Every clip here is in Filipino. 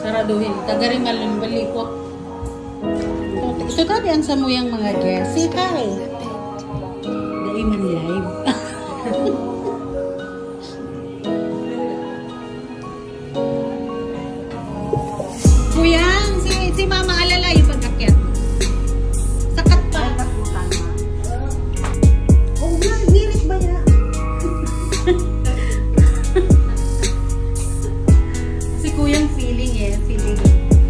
Saraduhin. Tagarin malimbalikot. Ito tadi ang samuyang mga Jessica eh. Dahil man live. Kuyang, si Mama alala yung pagkakyat. Sakat pa. Oh, girit ba yan? Si Kuyang feeling eh, feeling.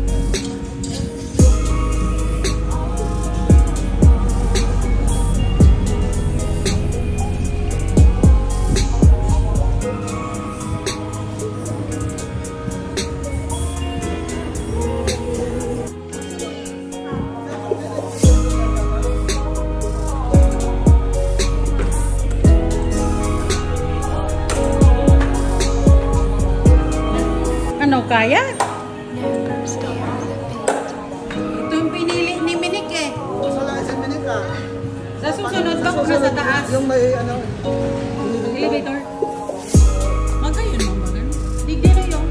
Ano kaya? Ito yung pinili ni Minik eh. Wala si Minika. Sa susunod ka kung nasa taas. Yung may ano. Elevator. Magayon mo ba ganun? Digdi na yung.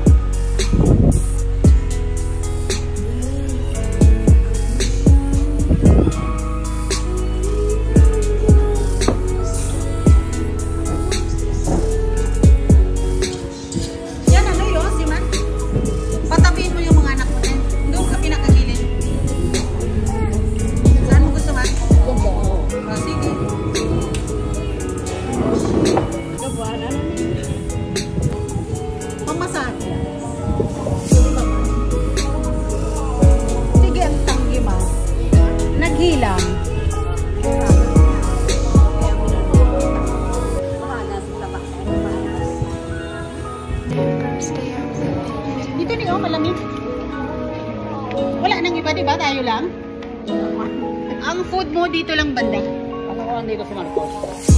Yan ano yun, si Man? Patabihin mo yung mga anak mo din. Doon ka pinakagilid. Saan mo gusto, Man? Ah, sige. Pamasahe. Sige, ang tanggi, Ma. Naghilang. Dito ni oh, malamig. Wala nang iba, diba? Tayo lang. Ang food mo dito lang banda. Ano ko dito si Marcos?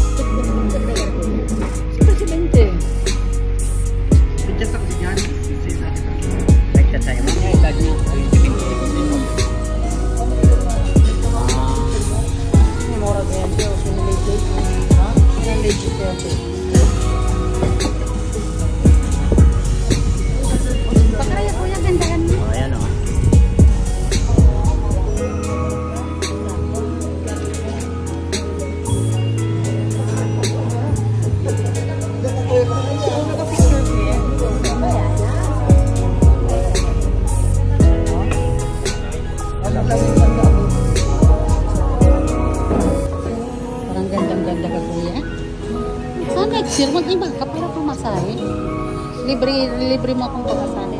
Si Presidente. Pinchas ako si Jan. Pinchas tayo. Mga edad niya. Memora ko yan siya. Sinilagay. Sinilagay siya. Pakraya ko yung gandahan mo. Oh, ayan o. Parang gandang-ganda ka, Kuya. Saan next year? Mag-iba ka para pumasahe. Libre mo akong pumasahe.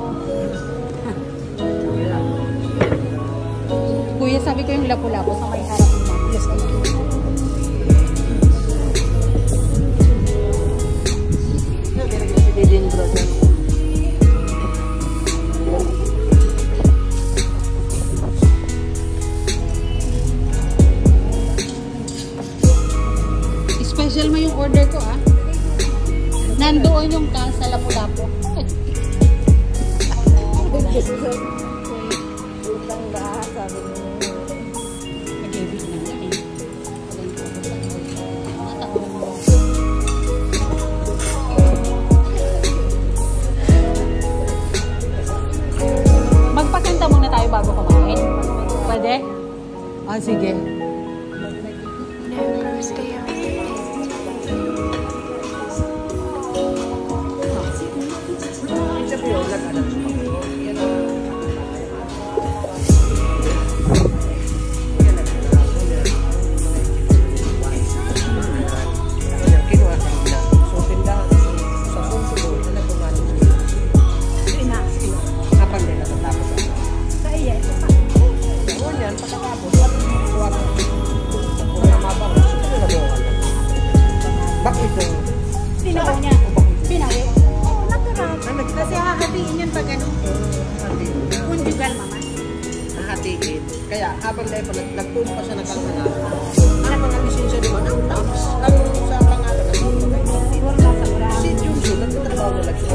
Kuya, sabi ko yung lapu-lapu sa may harap mo. Yes, thank you. Special mo yung order ko, ah. Nandoon yung sa lapu-lapu. Nag-ibig na nga eh. Magpakanta muna tayo bago kumain. Pwede? Ah, sige. Bakit ito? Pinaw niya. Pinawi. Natural. Kasi hahatiin yun pag ano. Conjugal, mama. Hahatiin. Kaya habang nagpuno pa siya ng kalkanan, ang mga lisensya naman, ang tax, ang sa pangalan ng si Junjun, nagtatrabaho na lang siya.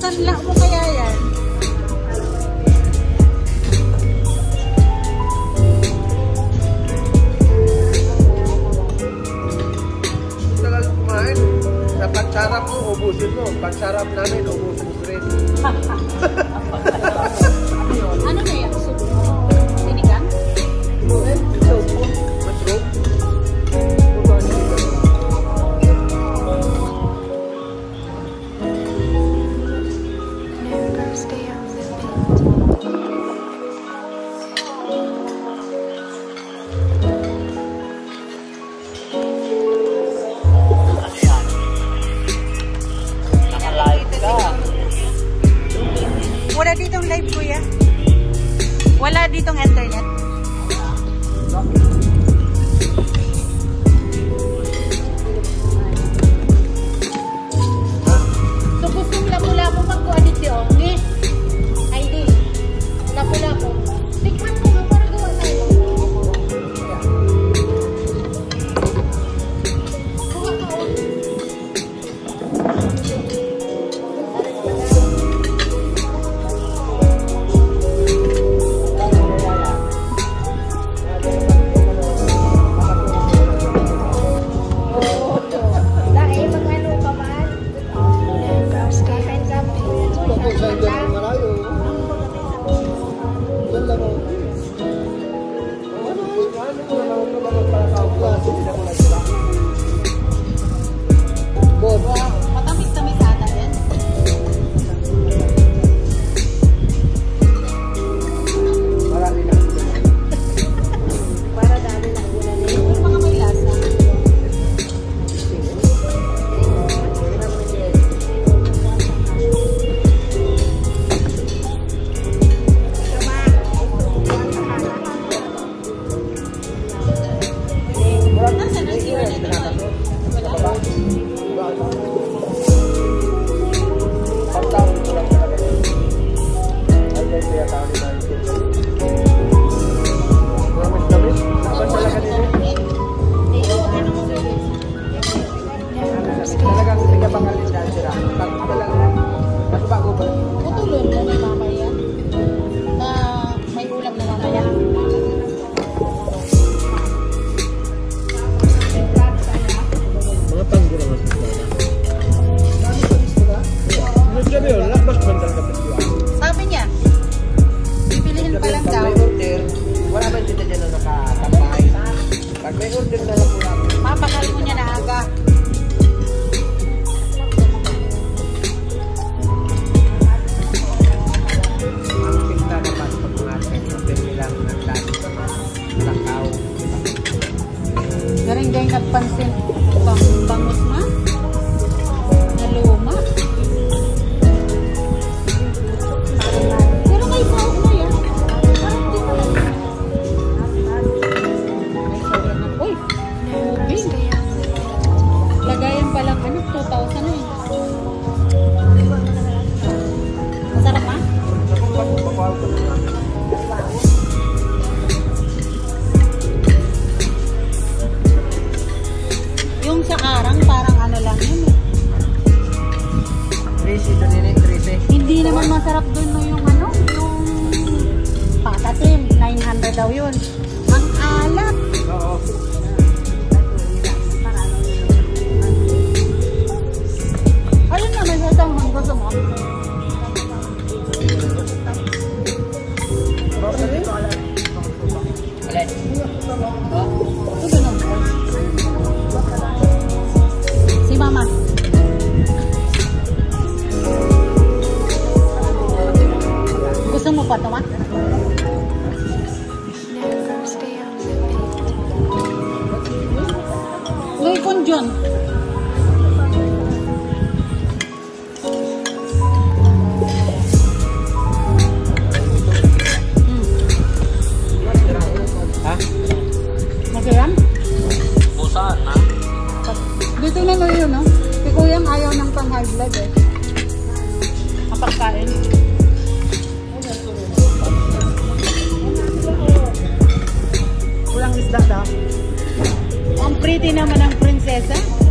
Sanla mo kaya yan? Tagal kumain. Sa pagsarap mo, ubusin mo. Pagsarap namin, ubusin mo rin. Ano na yan? Sinigang? Mushroom. Wala ditong live, kuya. Wala ditong internet. So, gusto mo lapu-lapu magkuadit di ongi. Ay, di. Lapu-lapu. Tikman mo nga para gawa tayo. Kuha ka o. Matamis-tamis ata yan. Para dami lang ulan eh. Yung mga may lasa. Nasaan ang sira nito? Wala. Putulon mo ni mama yan. Na may ulam na mamaya. Mga tanggo lang ang Sabi niya, bibilihin pa lang daw. Pag may order, wala man dito dyan na nakatambay. Pag may order na lang po namin. Mapakal mo niya na aga. Ang pinta naman pag market, pwede lang ng lalo sa mga lakaw. Garing dahil nagpansin. Bangus ma? Naluma? Pero may sahog na yan. Parang di pa lang. May sahog na. Uy! Ubing! Lagayan pa lang. 2,000 na eh. Masarap ma? Yung sa arang parang ano lang yun eh. 13 doon yun, 13. Hindi naman masarap dun no yung ano, yung patatim, 900 daw yun. Ang alat. Oo. Ayun naman sa tanghang gusto mo. Ito ganun. Si mama. Gusto mo pa ito ma? Ngayon po dyan. Ha? Masayam? Pusaan na? Dito na mo yun, no? Si Kuyang ayaw ng pang-high blood eh. Kapagkain. Walang isda daw. Ang pretty naman ng prinsesa.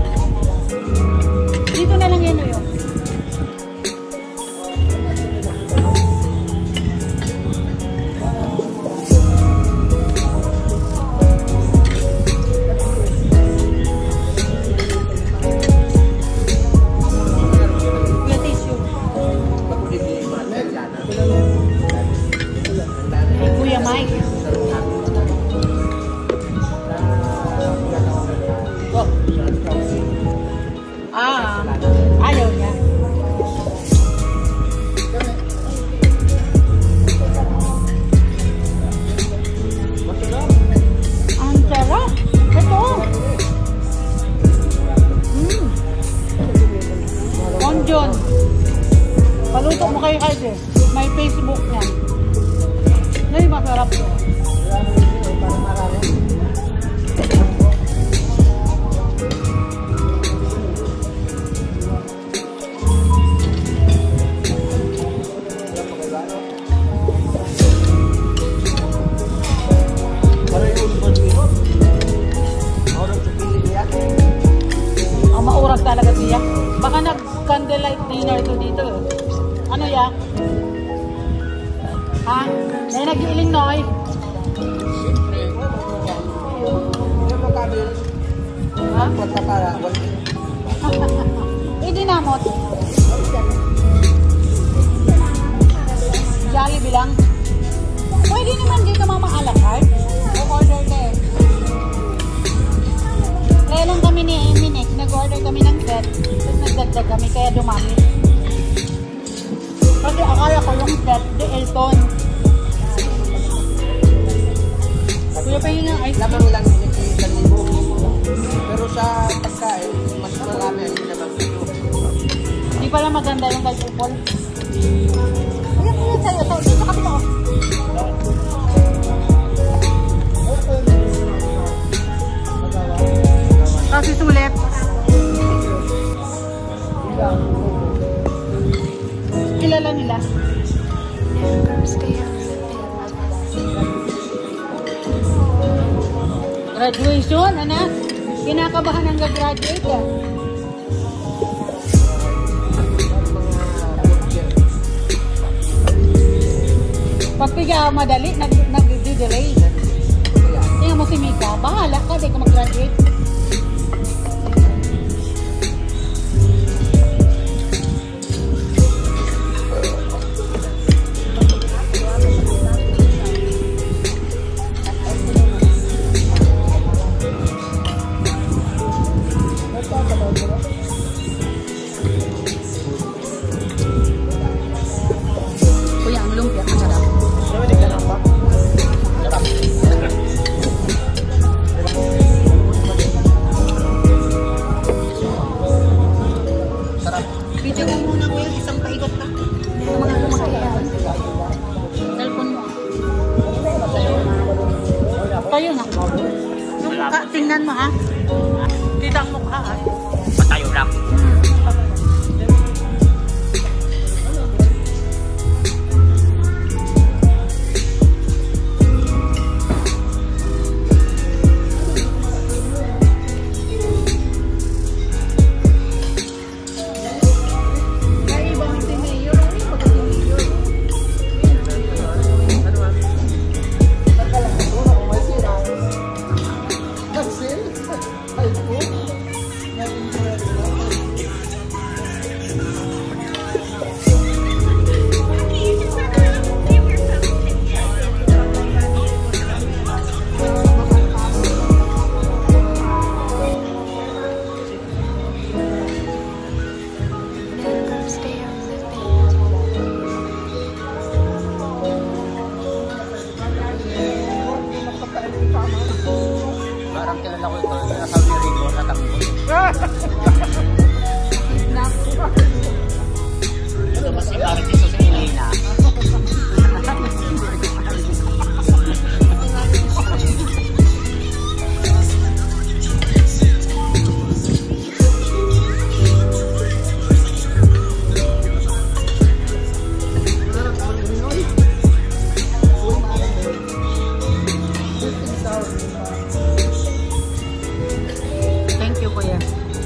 card eh. May Facebook niyan. Ay, masarap to. Ang maurag talaga siya. Baka nag-candlelight dinner to dito eh. Ano ya? Ha? May nag-iiling noy? Siyempre. Hindi mo kabil. Ha? Magkapara. Idinamot. Jolly bilang. Pwede naman dito mamaalakart. O-order ka eh. Kaya lang kami ni Eminek, nag-order kami ng set. Tapos nagdagdag kami, kaya dumami. Kasi akala ko yung set, di Elton. Kuya pa yun ang ice cream. Lamang lang yung 1,000. Pero sa pagkain, mas marami ang pinabagyo. Hindi pala maganda yung kay Kupol. Ayan, ayan sa'yo. So, dito kami na. Kasi sulit. Kilala nila. Graduation, anak. Kinakabahan ang gagraduate ka. Pag piga madali, nag-delay. Tingnan mo si Mika, bahala ka, di ka mag-graduate. Kuya, ang lumpia, ang sarap. Video mo muna kuya, isang paikot ka. Yung mga kumakain. Cellphone mo. Tayo na. Yung mukha, tingnan mo ha. Kita ang mukha ha. Patayo lang. Parang kilala ko ito, nasa Rigo, natakbo. Ito mas si Paris Iso sa Elena. Thank you, kuya.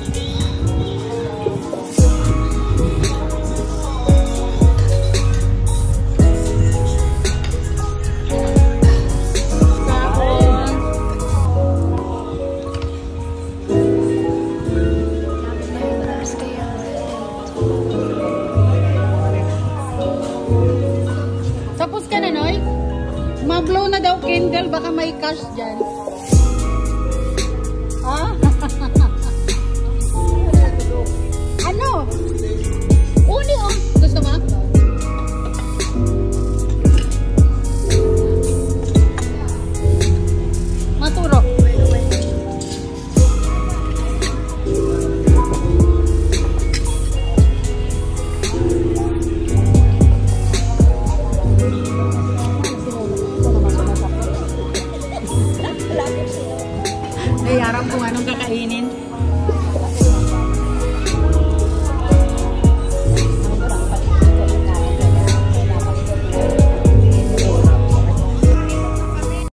Tapos ka na, Noy? Ma-blow na daw candle, baka may cash dyan. Ah? Ano? Uni oh. Gusto mo? Maturo. Ay, harap kung anong kakainin.